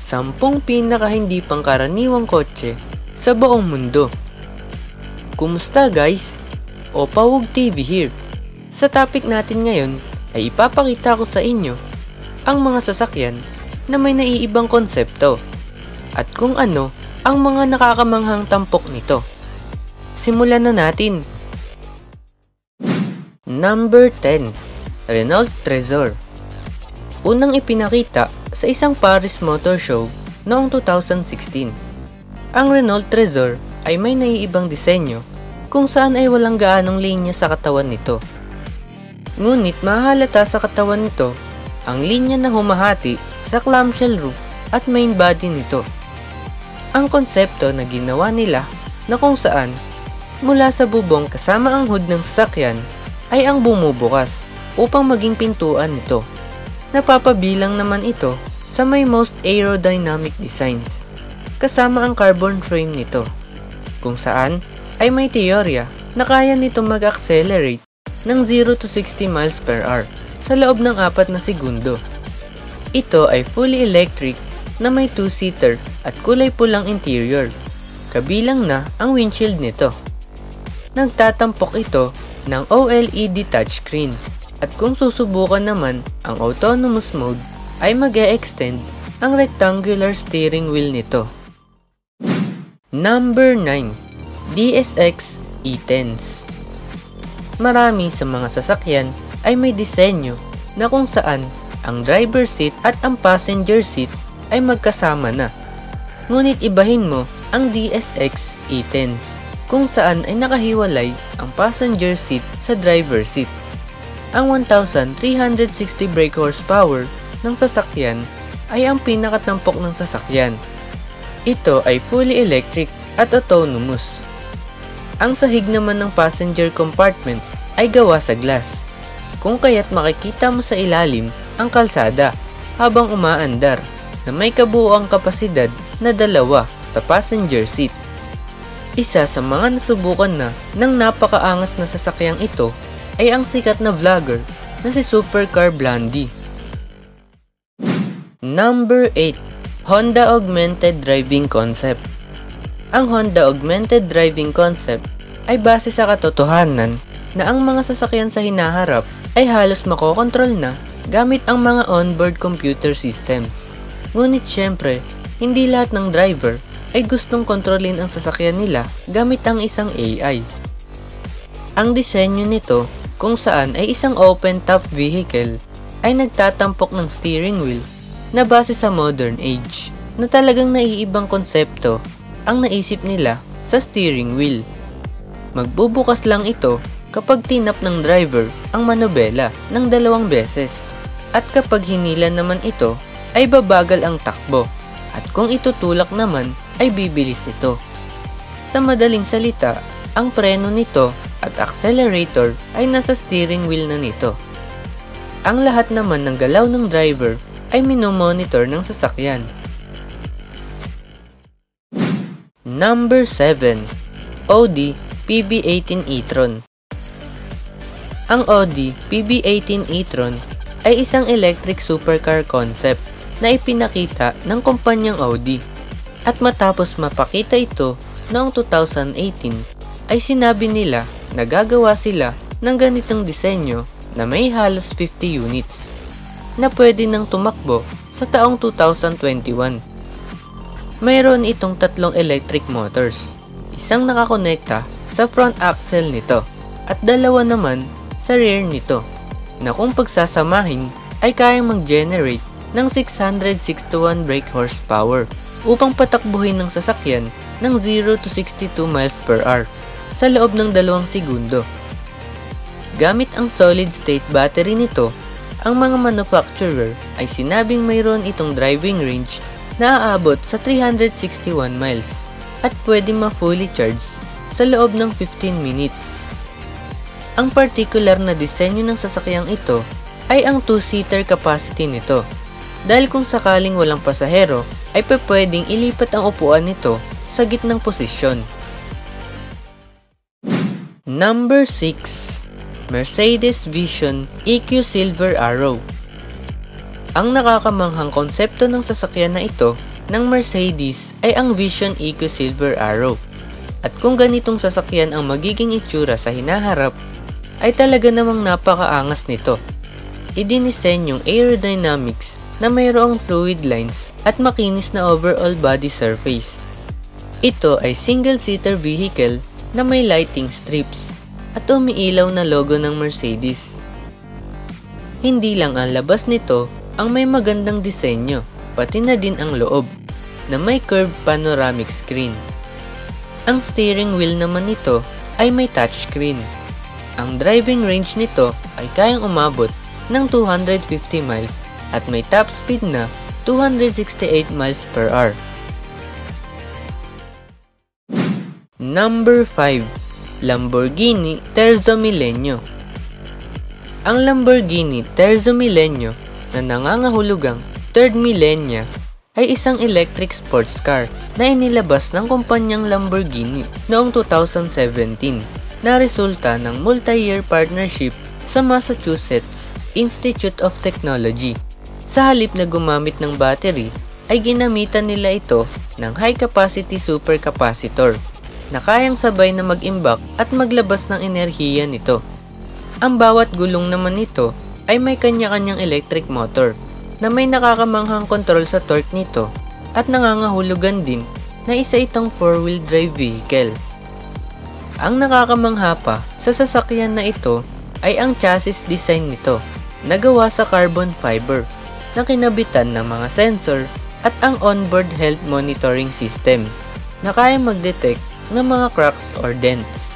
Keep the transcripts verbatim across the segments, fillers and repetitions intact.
Sampung pinaka hindi pangkaraniwang kotse sa buong mundo. Kumusta guys? Opawog T V here. Sa topic natin ngayon ay ipapakita ko sa inyo ang mga sasakyan na may naiibang konsepto at kung ano ang mga nakakamanghang tampok nito. Simulan na natin. Number ten. Renault Trezor. Unang ipinakita sa isang Paris Motor Show noong two thousand sixteen. Ang Renault Trezor ay may naiibang disenyo kung saan ay walang gaanong linya sa katawan nito. Ngunit mahalata sa katawan nito ang linya na humahati sa clamshell roof at main body nito. Ang konsepto na ginawa nila na kung saan mula sa bubong kasama ang hood ng sasakyan ay ang bumubukas upang maging pintuan nito. Napapabilang naman ito sa may most aerodynamic designs kasama ang carbon frame nito kung saan ay may teorya na kaya nito mag-accelerate ng zero to sixty miles per hour sa loob ng apat na segundo. Ito ay fully electric na may two-seater at kulay pulang interior, kabilang na ang windshield nito. Nagtatampok ito ng O L E D touchscreen at kung susubukan naman ang autonomous mode ay mag-e-extend ang rectangular steering wheel nito. Number nine. D S X E tens. Marami sa mga sasakyan ay may disenyo na kung saan ang driver seat at ang passenger seat ay magkasama na. Ngunit ibahin mo ang D S X E tens kung saan ay nakahiwalay ang passenger seat sa driver seat. Ang one thousand three hundred sixty brake horsepower ng sasakyan ay ang pinakatampok ng sasakyan. Ito ay fully electric at autonomous. Ang sahig naman ng passenger compartment ay gawa sa glass, kung kaya't makikita mo sa ilalim ang kalsada habang umaandar na may kabuuang kapasidad na dalawa sa passenger seat. Isa sa mga nasubukan na ng napakaangas na sasakyang ito ay ang sikat na vlogger na si Supercar Blondie. Number eight. Honda Augmented Driving Concept. Ang Honda Augmented Driving Concept ay base sa katotohanan na ang mga sasakyan sa hinaharap ay halos makokontrol na gamit ang mga onboard computer systems. Ngunit syempre, hindi lahat ng driver ay gustong kontrolin ang sasakyan nila gamit ang isang A I. Ang disenyo nito kung saan ay isang open-top vehicle ay nagtatampok ng steering wheel na base sa modern age na talagang naiibang konsepto ang naisip nila sa steering wheel. Magbubukas lang ito kapag tinap ng driver ang manobela ng dalawang beses at kapag hinila naman ito ay babagal ang takbo at kung itutulak naman ay bibilis ito. Sa madaling salita, ang preno nito at accelerator ay nasa steering wheel na nito. Ang lahat naman ng galaw ng driver ay minomonitor ng sasakyan. Number seven. Audi P B eighteen e-tron. Ang Audi P B eighteen e-tron ay isang electric supercar concept na ipinakita ng kumpanyang Audi. At matapos mapakita ito noong two thousand eighteen, ay sinabi nila na gagawa sila ng ganitong disenyo na may halos fifty units na pwede nang tumakbo sa taong two thousand twenty-one. Mayroon itong tatlong electric motors, isang nakakonekta sa front axle nito at dalawa naman sa rear nito na kung pagsasamahin ay kayang mag-generate ng six hundred sixty-one brake horsepower upang patakbuhin ng sasakyan ng zero to sixty-two miles per hour sa loob ng dalawang segundo. Gamit ang solid-state battery nito, ang mga manufacturer ay sinabing mayroon itong driving range na aabot sa three hundred sixty-one miles at pwede ma-fully charge sa loob ng fifteen minutes. Ang particular na disenyo ng sasakyang ito ay ang two-seater capacity nito dahil kung sakaling walang pasahero ay pwedeng ilipat ang upuan nito sa gitnang posisyon. Number six. Mercedes Vision E Q Silver Arrow. Ang nakakamanghang konsepto ng sasakyan na ito ng Mercedes ay ang Vision Eco Silver Arrow. At kung ganitong sasakyan ang magiging itsura sa hinaharap, ay talaga namang napakaangas nito. Idinisenyong aerodynamics na mayroong fluid lines at makinis na overall body surface. Ito ay single-seater vehicle na may lighting strips at umiilaw na logo ng Mercedes. Hindi lang ang labas nito ang may magandang disenyo, pati na din ang loob na may curved panoramic screen. Ang steering wheel naman nito ay may touchscreen. Ang driving range nito ay kayang umabot ng two hundred fifty miles at may top speed na two hundred sixty-eight miles per hour. Number five. Lamborghini Terzo Millennio. Ang Lamborghini Terzo Millennio na nangangahulugang third millennia ay isang electric sports car na inilabas ng kumpanyang Lamborghini noong two thousand seventeen na resulta ng multi-year partnership sa Massachusetts Institute of Technology. Sa halip na gumamit ng battery, ay ginamitan nila ito ng high-capacity supercapacitor na kayang sabay na mag-imbak at maglabas ng enerhiya nito. Ang bawat gulong naman nito ay may kanya-kanyang electric motor na may nakakamanghang kontrol sa torque nito at nangangahulugan din na isa itong four-wheel drive vehicle. Ang nakakamangha pa sa sasakyan na ito ay ang chassis design nito na gawa sa carbon fiber na kinabitan ng mga sensor at ang onboard health monitoring system na kayang mag-detect ng mga cracks or dents.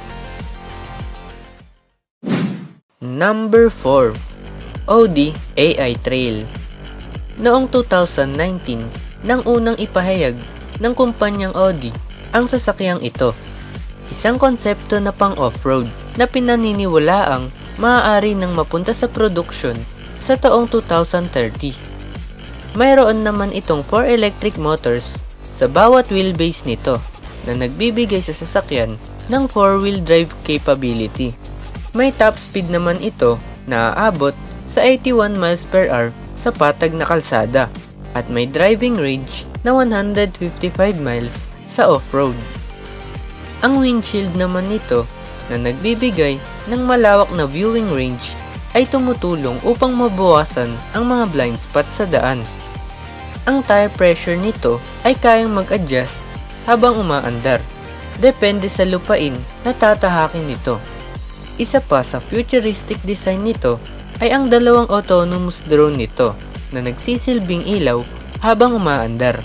Number four. Audi A I Trail. Noong two thousand nineteen, nang unang ipahayag ng kumpanyang Audi ang sasakyang ito. Isang konsepto na pang off-road na pinaniniwalaang maaari nang mapunta sa production sa taong two thousand thirty. Mayroon naman itong four electric motors sa bawat wheelbase nito na nagbibigay sa sasakyan ng four-wheel drive capability. May top speed naman ito na aabot sa eighty-one miles per hour sa patag na kalsada at may driving range na one hundred fifty-five miles sa off-road. Ang windshield naman nito na nagbibigay ng malawak na viewing range ay tumutulong upang mabawasan ang mga blind spot sa daan. Ang tire pressure nito ay kayang mag-adjust habang umaandar, depende sa lupain na tatahakin nito. Isa pa sa futuristic design nito ay ang dalawang autonomous drone nito na nagsisilbing ilaw habang umaandar.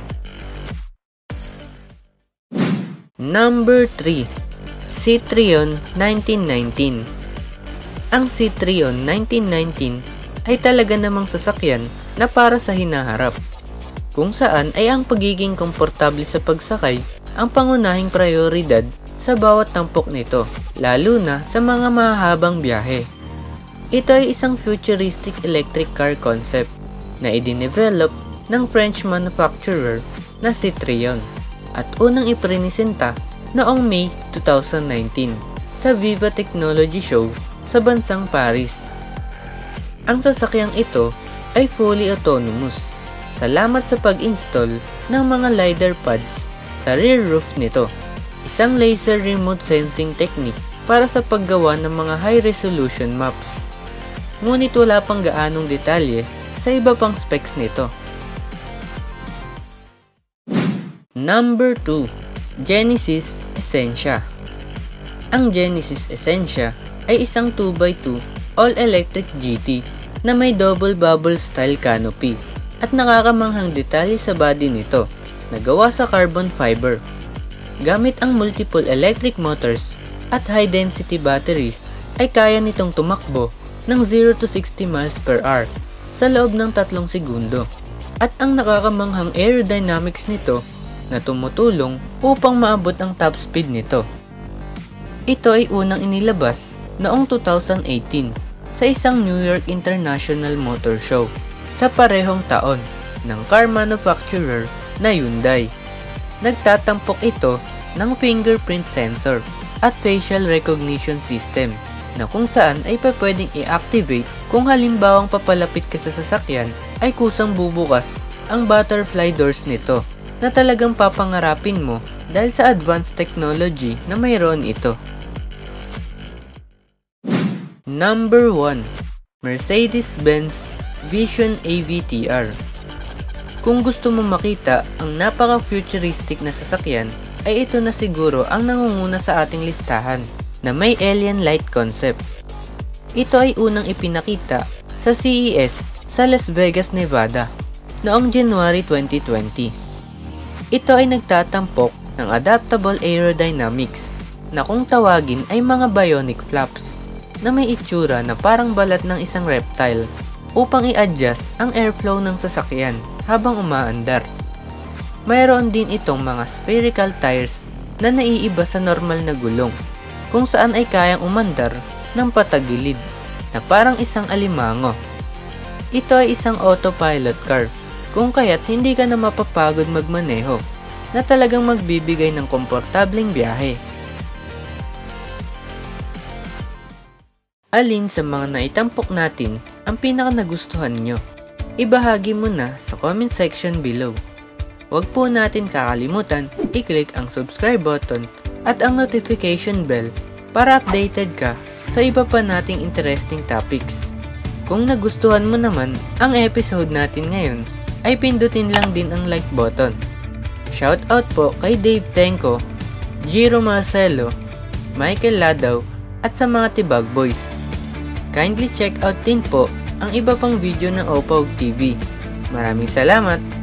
Number three. Citroen nineteen nineteen. Ang Citroen nineteen nineteen ay talaga namang sasakyan na para sa hinaharap, kung saan ay ang pagiging komportable sa pagsakay ang pangunahing prioridad sa bawat tampok nito, lalo na sa mga mahahabang biyahe. Ito ay isang futuristic electric car concept na idinevelop ng French manufacturer na Citroen at unang iprinisenta noong May two thousand nineteen sa Viva Technology Show sa bansang Paris. Ang sasakyang ito ay fully autonomous salamat sa pag-install ng mga LiDAR pads sa rear roof nito, isang laser remote sensing technique para sa paggawa ng mga high-resolution maps. Ngunit wala pang gaanong detalye sa iba pang specs nito. Number two. Genesis Essentia. Ang Genesis Essentia ay isang two by two all-electric G T na may double bubble style canopy at nakakamanghang detalye sa body nito na gawa sa carbon fiber. Gamit ang multiple electric motors at high-density batteries ay kaya nitong tumakbo ng zero to sixty miles per hour sa loob ng tatlong segundo. At ang nakakamanghang aerodynamics nito na tumutulong upang maabot ang top speed nito. Ito ay unang inilabas noong two thousand eighteen sa isang New York International Motor Show sa parehong taon ng car manufacturer na Hyundai. Nagtatampok ito ng fingerprint sensor at facial recognition system na kung saan ay pwedeng i-activate kung halimbawang papalapit ka sa sasakyan ay kusang bubukas ang butterfly doors nito na talagang papangarapin mo dahil sa advanced technology na mayroon ito. Number one. Mercedes-Benz Vision A V T R. Kung gusto mo makita ang napaka-futuristic na sasakyan, ay ito na siguro ang nangunguna sa ating listahan na may alien light concept. Ito ay unang ipinakita sa C E S sa Las Vegas, Nevada noong January twenty twenty. Ito ay nagtatampok ng adaptable aerodynamics na kung tawagin ay mga bionic flaps na may itsura na parang balat ng isang reptile upang i-adjust ang airflow ng sasakyan habang umaandar. Mayroon din itong mga spherical tires na naiiba sa normal na gulong kung saan ay kayang umandar ng patagilid na parang isang alimango. Ito ay isang autopilot car kung kaya't hindi ka na mapapagod magmaneho na talagang magbibigay ng komportableng biyahe. Alin sa mga naitampok natin ang pinaka nagustuhan nyo? Ibahagi mo na sa comment section below. Huwag po natin kakalimutan i-click ang subscribe button at ang notification bell para updated ka sa iba pa nating interesting topics. Kung nagustuhan mo naman ang episode natin ngayon, ay pindutin lang din ang like button. Shoutout po kay Dave Tenko, Jiro Marcelo, Michael Ladaw at sa mga Tibag Boys. Kindly check out din po ang iba pang video ng Opog T V. Maraming salamat!